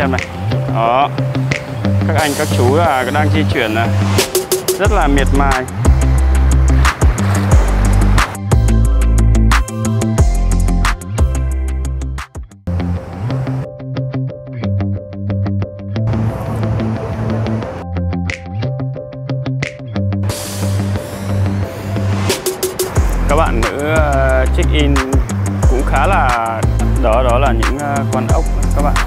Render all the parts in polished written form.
xem này. Đó, các anh các chú là đang di chuyển là rất là miệt mài. Các bạn nữ check in cũng khá là đó là những con ốc các bạn.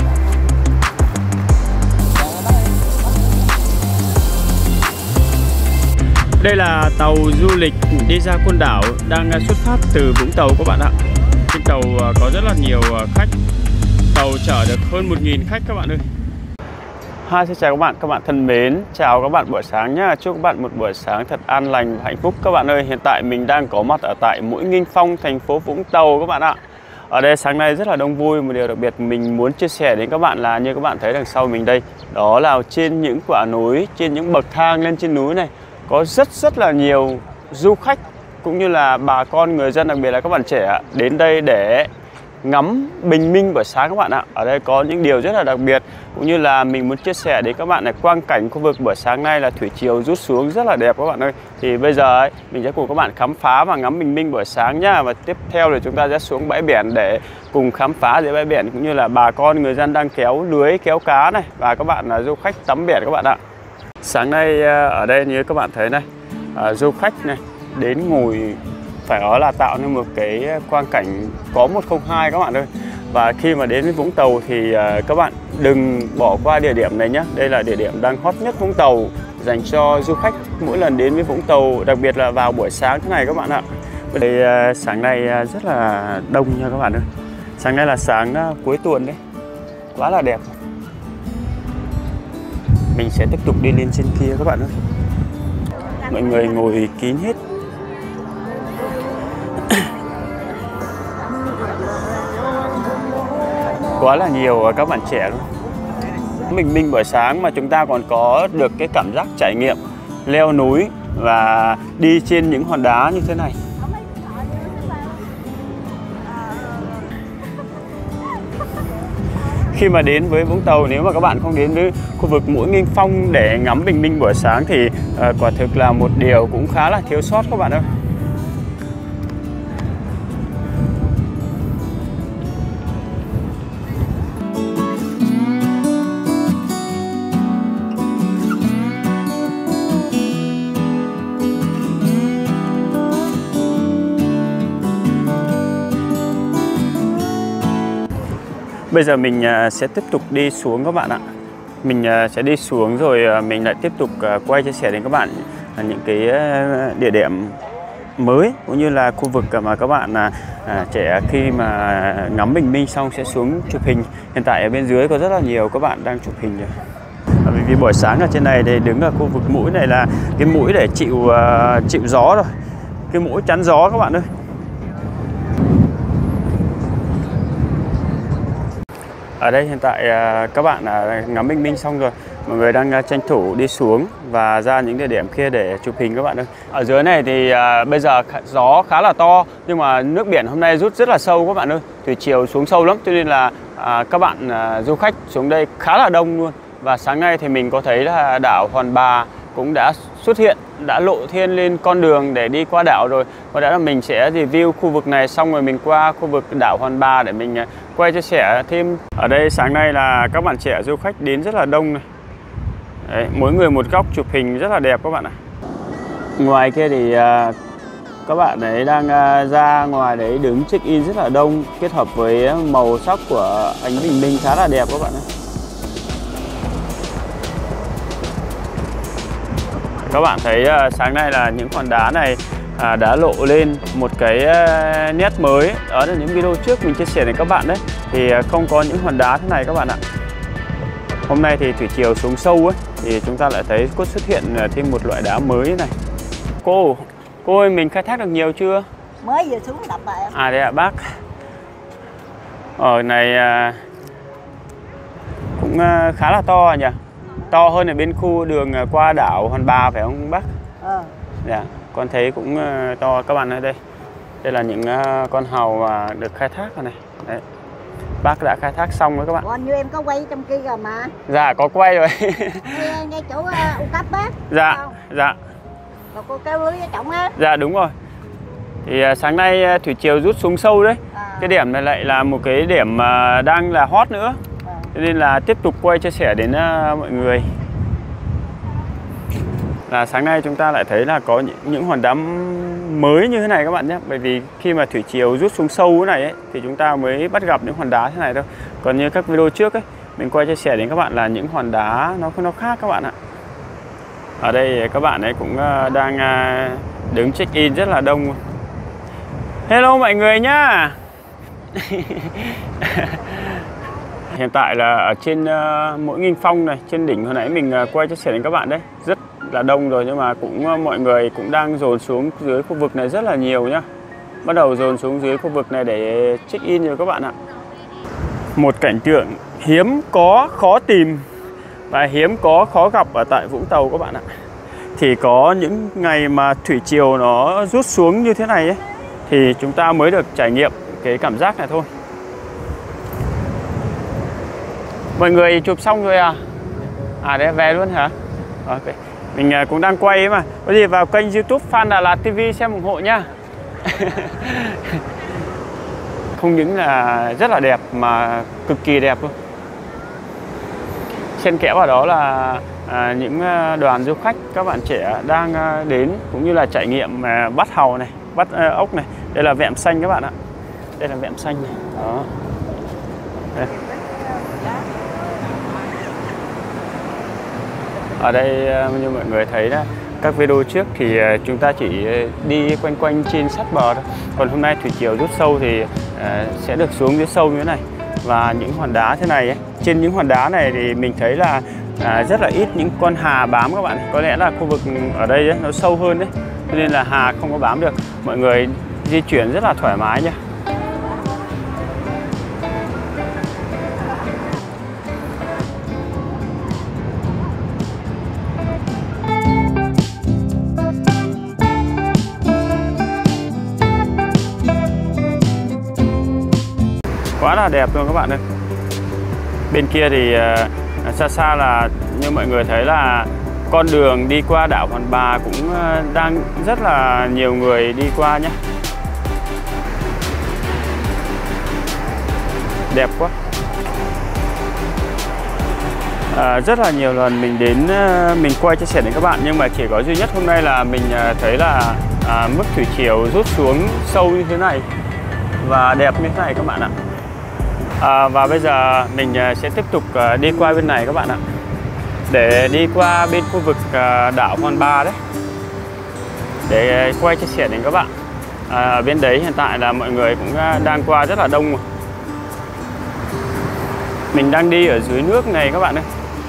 Đây là tàu du lịch đi ra Côn Đảo đang xuất phát từ Vũng Tàu các bạn ạ. Trên tàu có rất là nhiều khách. Tàu chở được hơn 1.000 khách các bạn ơi. Hi, xin chào các bạn thân mến. Chào các bạn buổi sáng nhá. Chúc các bạn một buổi sáng thật an lành và hạnh phúc các bạn ơi. Hiện tại mình đang có mặt ở tại Mũi Nghinh Phong, thành phố Vũng Tàu các bạn ạ. Ở đây sáng nay rất là đông vui. Một điều đặc biệt mình muốn chia sẻ đến các bạn là như các bạn thấy đằng sau mình đây, đó là trên những quả núi, trên những bậc thang lên trên núi này có rất là nhiều du khách cũng như là bà con người dân, đặc biệt là các bạn trẻ đến đây để ngắm bình minh buổi sáng các bạn ạ. Ở đây có những điều rất là đặc biệt cũng như là mình muốn chia sẻ đến các bạn là quang cảnh khu vực buổi sáng nay là thủy triều rút xuống rất là đẹp các bạn ơi. Thì bây giờ ấy, mình sẽ cùng các bạn khám phá và ngắm bình minh buổi sáng nhá. Và tiếp theo thì chúng ta sẽ xuống bãi biển để cùng khám phá dưới bãi biển cũng như là bà con người dân đang kéo lưới kéo cá này và các bạn là du khách tắm biển các bạn ạ. Sáng nay ở đây như các bạn thấy này, du khách này đến ngồi phải nói là tạo nên một cái quang cảnh có 102 các bạn ơi. Và khi mà đến với Vũng Tàu thì các bạn đừng bỏ qua địa điểm này nhé. Đây là địa điểm đang hot nhất Vũng Tàu dành cho du khách mỗi lần đến với Vũng Tàu, đặc biệt là vào buổi sáng thế này các bạn ạ. Đây sáng nay rất là đông nha các bạn ơi. Sáng nay là sáng cuối tuần đấy, quá là đẹp. Mình sẽ tiếp tục đi lên trên kia các bạn ơi. Mọi người ngồi kín hết. Quá là nhiều các bạn trẻ luôn. Bình minh buổi sáng mà chúng ta còn có được cái cảm giác trải nghiệm leo núi và đi trên những hòn đá như thế này. Khi mà đến với Vũng Tàu, nếu mà các bạn không đến với khu vực Mũi Nghinh Phong để ngắm bình minh buổi sáng thì quả thực là một điều cũng khá là thiếu sót các bạn ơi. Bây giờ mình sẽ tiếp tục đi xuống các bạn ạ. Mình sẽ đi xuống rồi mình lại tiếp tục quay chia sẻ đến các bạn những cái địa điểm mới cũng như là khu vực mà các bạn trẻ khi mà ngắm bình minh xong sẽ xuống chụp hình. Hiện tại ở bên dưới có rất là nhiều các bạn đang chụp hình rồi. Vì buổi sáng ở trên này thì đứng ở khu vực mũi này là cái mũi để chịu gió rồi. Cái mũi chắn gió các bạn ơi. Ở đây hiện tại các bạn ngắm bình minh xong rồi, mọi người đang tranh thủ đi xuống và ra những địa điểm kia để chụp hình các bạn ơi. Ở dưới này thì bây giờ gió khá là to nhưng mà nước biển hôm nay rút rất là sâu các bạn ơi. Thủy triều xuống sâu lắm cho nên là các bạn du khách xuống đây khá là đông luôn. Và sáng nay thì mình có thấy là đảo Hòn Bà cũng đã xuất hiện, đã lộ thiên lên con đường để đi qua đảo rồi. Và đã là mình sẽ review khu vực này xong rồi mình qua khu vực đảo Hòn Bà để mình quay chia sẻ thêm. Ở đây sáng nay là các bạn trẻ du khách đến rất là đông này. Đấy, mỗi người một góc chụp hình rất là đẹp các bạn ạ. Ngoài kia thì các bạn ấy đang ra ngoài đấy đứng check in rất là đông, kết hợp với màu sắc của ánh bình minh khá là đẹp các bạn ạ. Các bạn thấy sáng nay là những hòn đá này đã lộ lên một cái nét mới. Đó là những video trước mình chia sẻ đến các bạn đấy, thì không có những hòn đá thế này các bạn ạ. Hôm nay thì thủy triều xuống sâu ấy, thì chúng ta lại thấy có xuất hiện thêm một loại đá mới này. Cô ơi, mình khai thác được nhiều chưa? Mới vừa xuống đập rồi. À đây ạ bác. Ở này cũng khá là to nhỉ. To hơn ở bên khu đường qua đảo Hòn Bà phải không bác? Dạ, con thấy cũng to các bạn ơi đây. Đây là những con hàu mà được khai thác rồi này. Đấy. bác đã khai thác xong rồi các bạn. Còn như em có quay trong kia rồi mà. Dạ có quay rồi. Ngay chỗ U cấp á. Dạ, dạ. Rồi cô kéo lưới ở trọng á. Dạ đúng rồi. Thì sáng nay thủy triều rút xuống sâu đấy. Cái điểm này lại là một cái điểm mà đang là hot nữa. Cho nên là tiếp tục quay chia sẻ đến mọi người. Là sáng nay chúng ta lại thấy là có những hòn đá mới như thế này các bạn nhé. Bởi vì khi mà thủy triều rút xuống sâu thế này ấy, thì chúng ta mới bắt gặp những hòn đá thế này thôi. Còn như các video trước ấy, mình quay chia sẻ đến các bạn là những hòn đá nó khác các bạn ạ. Ở đây các bạn ấy cũng đang đứng check in rất là đông. Hello mọi người nhá. Hiện tại là ở trên Mũi Nghinh Phong này, trên đỉnh hồi nãy mình quay chia sẻ đến các bạn đấy, rất là đông rồi, nhưng mà cũng mọi người cũng đang dồn xuống dưới khu vực này rất là nhiều nhá. Bắt đầu dồn xuống dưới khu vực này để check in rồi các bạn ạ. Một cảnh tượng hiếm có, khó tìm và hiếm có, khó gặp ở tại Vũng Tàu các bạn ạ. Thì có những ngày mà thủy triều nó rút xuống như thế này ấy, thì chúng ta mới được trải nghiệm cái cảm giác này thôi. Mọi người chụp xong rồi à? À đấy, về luôn hả? Ok. Mình cũng đang quay ấy mà. Có gì vào kênh YouTube Phan Đà Lạt TV xem ủng hộ nhá. Không những là rất là đẹp mà cực kỳ đẹp luôn. Xen kẽ vào đó là những đoàn du khách, các bạn trẻ đang đến cũng như là trải nghiệm bắt hàu này, bắt ốc này. Đây là vẹm xanh các bạn ạ. Đây là vẹm xanh này. Đó. Đây. Ở đây như mọi người thấy đó, các video trước thì chúng ta chỉ đi quanh quanh trên sát bờ thôi. Còn hôm nay thủy triều rút sâu thì sẽ được xuống dưới sâu như thế này. Và những hòn đá thế này ấy, trên những hòn đá này thì mình thấy là rất là ít những con hà bám các bạn. Có lẽ là khu vực ở đây ấy, nó sâu hơn đấy, cho nên là hà không có bám được. Mọi người di chuyển rất là thoải mái nhá. Quá là đẹp luôn các bạn ơi. Bên kia thì xa xa là như mọi người thấy là con đường đi qua đảo Hòn Bà cũng đang rất là nhiều người đi qua nhé. Đẹp quá. Rất là nhiều lần mình đến mình quay chia sẻ đến các bạn, nhưng mà chỉ có duy nhất hôm nay là mình thấy là mức thủy triều rút xuống sâu như thế này và đẹp như thế này các bạn ạ. Và bây giờ mình sẽ tiếp tục đi qua bên này các bạn ạ, để đi qua bên khu vực đảo Hòn Bà đấy, để quay chia sẻ đến các bạn. Ở bên đấy hiện tại là mọi người cũng đang qua rất là đông rồi. Mình đang đi ở dưới nước này các bạn ơi.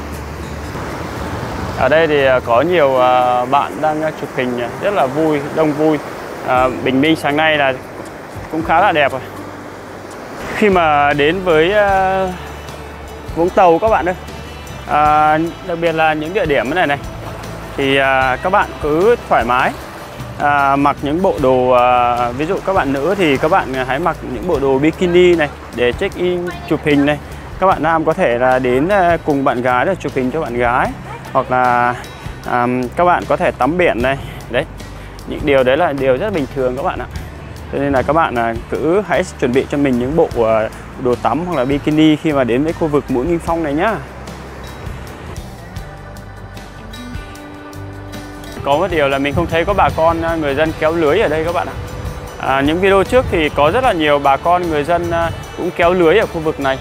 Ở đây thì có nhiều bạn đang chụp hình rất là vui, đông vui. Bình minh sáng nay là cũng khá là đẹp rồi. Khi mà đến với Vũng Tàu các bạn ơi, đặc biệt là những địa điểm này thì các bạn cứ thoải mái mặc những bộ đồ, ví dụ các bạn nữ thì các bạn hãy mặc những bộ đồ bikini này để check in chụp hình này. Các bạn nam có thể là đến cùng bạn gái để chụp hình cho bạn gái, hoặc là các bạn có thể tắm biển này. Đấy, những điều đấy là điều rất bình thường các bạn ạ. Cho nên là các bạn cứ hãy chuẩn bị cho mình những bộ đồ tắm hoặc là bikini khi mà đến với khu vực Mũi Nghinh Phong này nhá. Có một điều là mình không thấy có bà con người dân kéo lưới ở đây các bạn ạ. Những video trước thì có rất là nhiều bà con người dân cũng kéo lưới ở khu vực này.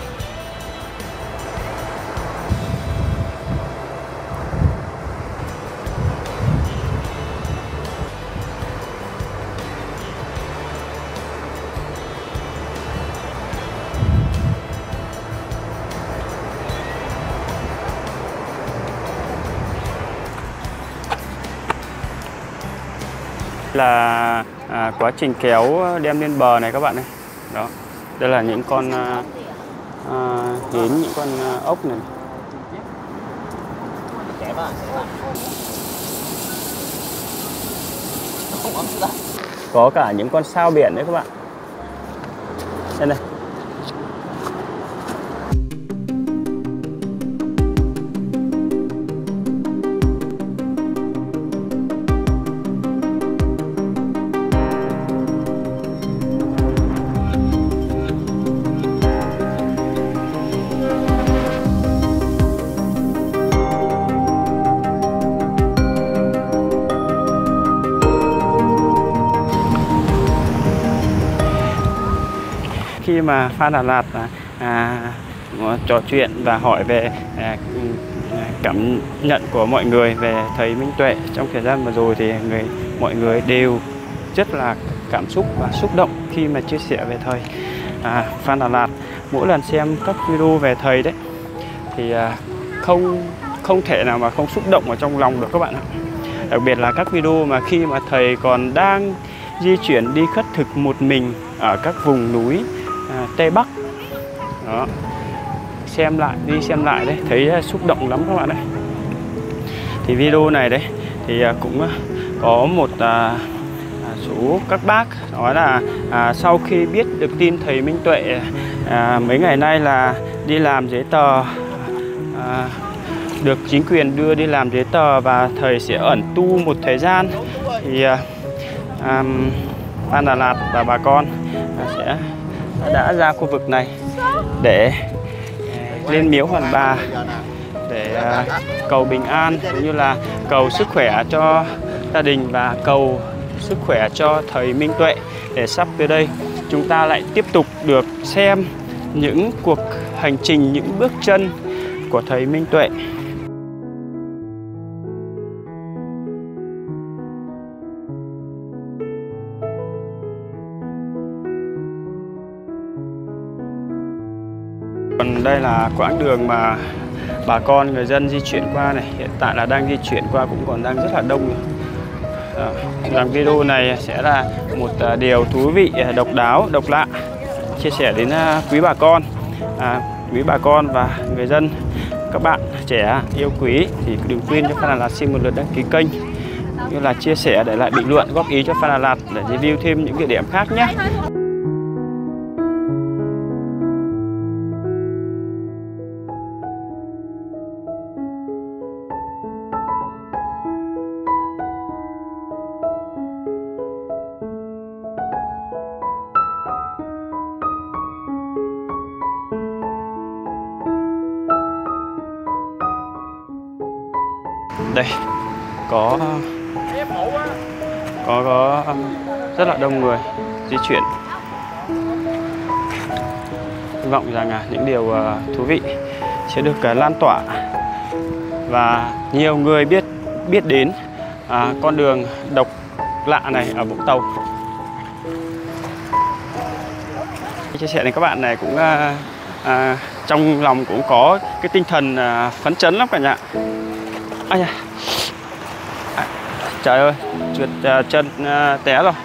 Là quá trình kéo đem lên bờ này các bạn ơi. Đó, đây là những con hến, những con ốc này. Có cả những con sao biển đấy các bạn. Đây này. khi mà Phan Đà Lạt trò chuyện và hỏi về cảm nhận của mọi người về thầy Minh Tuệ trong thời gian vừa rồi, thì mọi người đều rất là cảm xúc và xúc động khi mà chia sẻ về thầy Phan Đà Lạt. Mỗi lần xem các video về thầy đấy thì không thể nào mà không xúc động ở trong lòng được các bạn ạ. Đặc biệt là các video mà khi mà thầy còn đang di chuyển đi khất thực một mình ở các vùng núi Tây Bắc đó, xem lại đấy, thấy xúc động lắm các bạn đấy. Thì video này đấy thì cũng có một số các bác nói là sau khi biết được tin thầy Minh Tuệ mấy ngày nay là đi làm giấy tờ, được chính quyền đưa đi làm giấy tờ và thầy sẽ ẩn tu một thời gian, thì Phan Đà Lạt và bà con đã ra khu vực này để lên miếu Hoàn Bà để cầu bình an, cũng như là cầu sức khỏe cho gia đình và cầu sức khỏe cho thầy Minh Tuệ, để sắp tới đây chúng ta lại tiếp tục được xem những cuộc hành trình, những bước chân của thầy Minh Tuệ. Còn đây là quãng đường mà bà con người dân di chuyển qua này, hiện tại là đang di chuyển qua, cũng còn đang rất là đông. Rằng video này sẽ là một điều thú vị, độc đáo, độc lạ, chia sẻ đến quý bà con và người dân, các bạn trẻ yêu quý, thì đừng quên cho Phan Đà Lạt xin một lượt đăng ký kênh, như là chia sẻ, để lại bình luận góp ý cho Phan Đà Lạt để review thêm những địa điểm khác nhé. Đây có rất là đông người di chuyển. Hy vọng rằng những điều thú vị sẽ được lan tỏa và nhiều người biết đến con đường độc lạ này ở Vũng Tàu. Chia sẻ với các bạn này cũng trong lòng cũng có cái tinh thần phấn chấn lắm cả nhà. Ây da. Trời ơi, trượt chân té rồi.